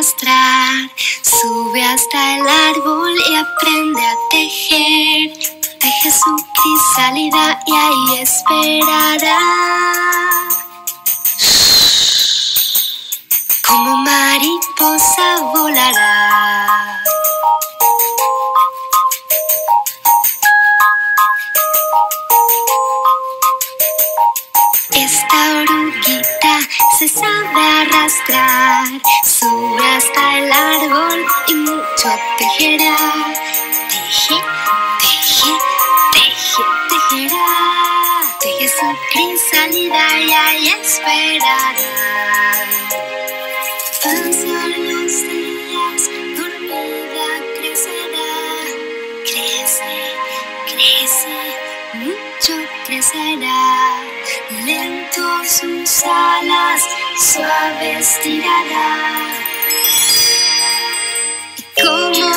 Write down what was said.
arrastrar, sube hasta el árbol y aprende a tejer. Teje su crisálida y ahí esperará. Como mariposa volará. Esta oruguita se sabe arrastrar, sube hasta el árbol y mucho tejerá. Teje, teje, teje, tejerá. Teje su crisálida y ahí esperará. Pasan los días, dormida crecerá. Crece, crece, mucho crecerá. Lento sus alas suaves tirará. Y como